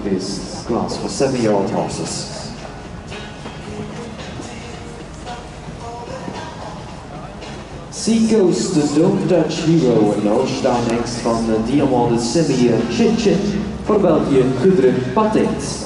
this class for 7-year-old horses. Seacoast de Don't Touch Hero en Holstein-Hengst van Diamant de Semi Chin Chin voor België Gudrun Patent.